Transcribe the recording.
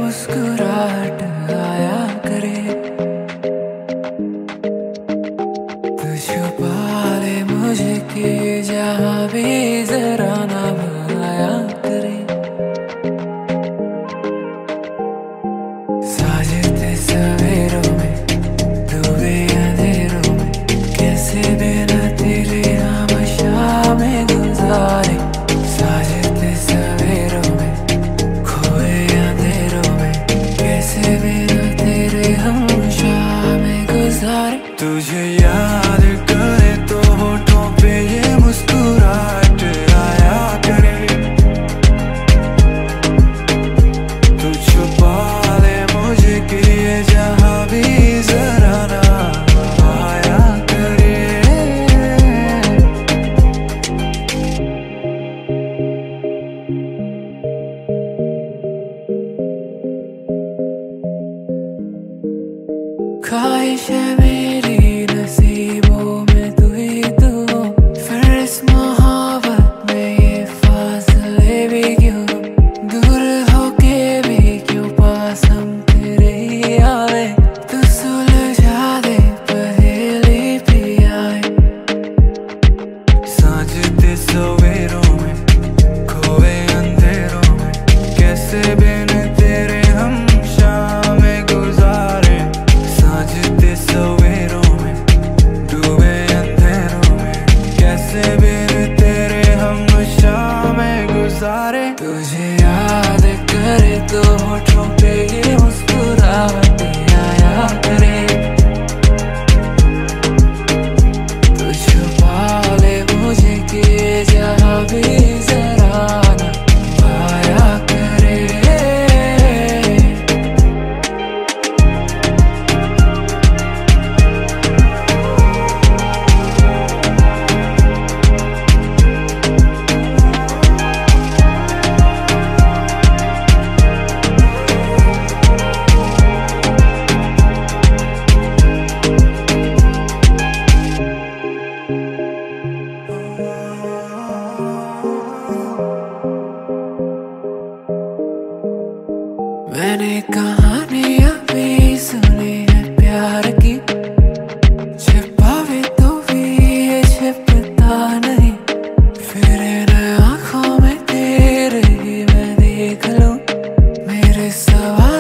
मुस्कुराहट आया करे, तू छुपा ले मुझे कि जहाँ भी जरा ना आया करे। साजते सवेरों में डूबे अंधेरों में, कैसे बिना तेरे हम शामें गुजारे। साजते सवेरों में खोए अंधेरों में, कैसे बिना तेरे हम शामें गुजारे। तुझे याद करे तो होठों पे ये मुस्कुराहट आया करे, तू छुपा ले मुझे कि ये जहाँ भी जरा ना आया करे। ख्वाहिश है मेरी नसीबों में तू ही तू हो, फिर इस मोहब्बत में ये फासले भी क्यों, दूर होके भी क्यों पास हम तेरे ही आए। तू सुलझा दे पहेली भी आए। साजते सवेरों में खोए अंधेरों में, कैसे बिन तेरे हम शामें गुजारे। साजते सवेरों में डूबे अंधेरों में, कैसे बिन तेरे हम शामें गुजारे। तुझे याद करे तो होठों पे ये मुस्कुराहट आया करे, तू छुपा ले मुझे कि जहाँ भी जरा ना आया करे। मैंने कहानियां भी सुनी है प्यार की, छिपावे तो भी ये छिपता नहीं। फिर इन आँखों में तेरे ही मैं देख लूं, मेरे सवाल